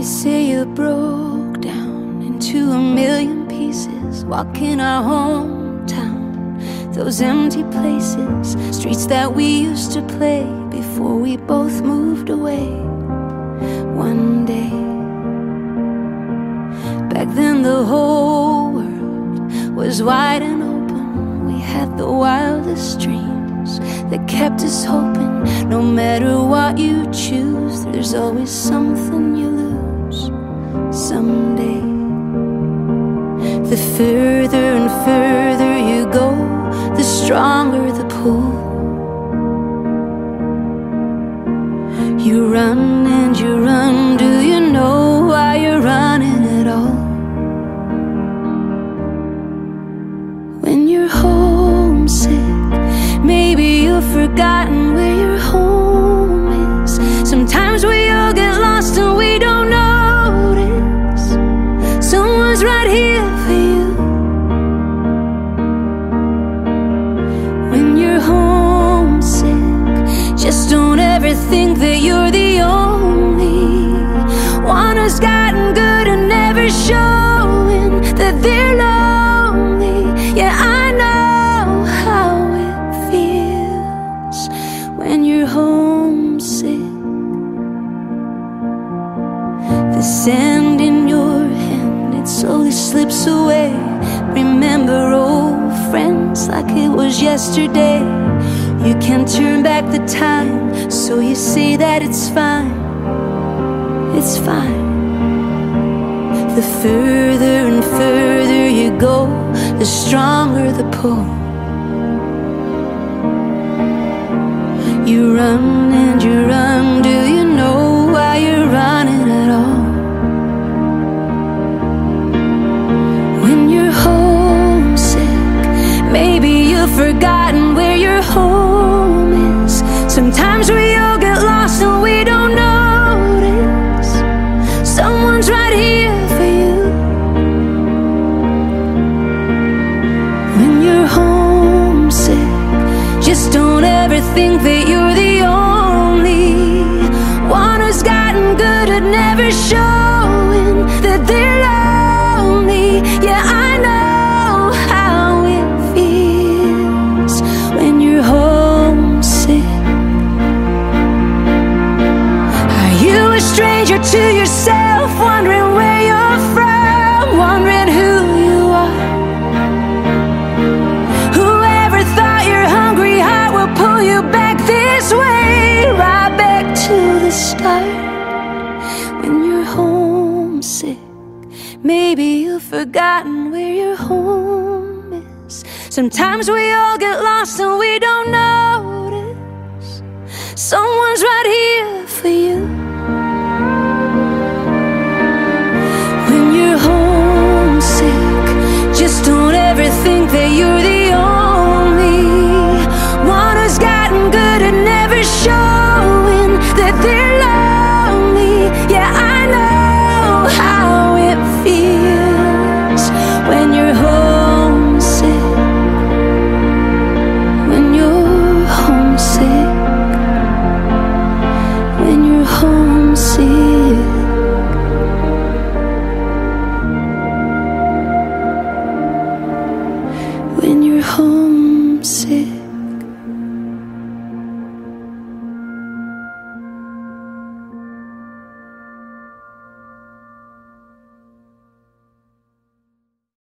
You say you broke down into a million pieces, walking our hometown, those empty places, streets that we used to play before we both moved away. One day, back then the whole world was wide and open. We had the wildest dreams that kept us hoping. No matter what you choose, there's always something you lose someday. The further and further you go, the stronger the pull. You run and you run, do you know why you're running at all? When you're homesick, maybe you've forgotten where your home is. Sometimes we all get lost and we don't notice someone's right here for you. When you're homesick, just don't ever think that you're the only one who's gotten good and never showing that they're lonely. Yeah, I know how it feels when you're homesick. The sand in your hand, it slowly slips away. Remember old friends like it was yesterday. You can't turn back the time, so you say that it's fine. It's fine. The further and further you go, the stronger the pull. You run and you run, do you know why you're running at all? When you're homesick, maybe you've forgotten where your home is. Sometimes we all get lost and we don't notice someone's right here for you. When you're homesick, just don't ever think that you're the only one who's gotten good at never showing that they're lonely. Yeah, I know how it feels when you're homesick. Are you a stranger to yourself, wondering where you're from, wondering who you are? Whoever thought your hungry heart will pull you back this way, right back to the start? When you're homesick, maybe you've forgotten where your home is. Sometimes we all get lost and we don't know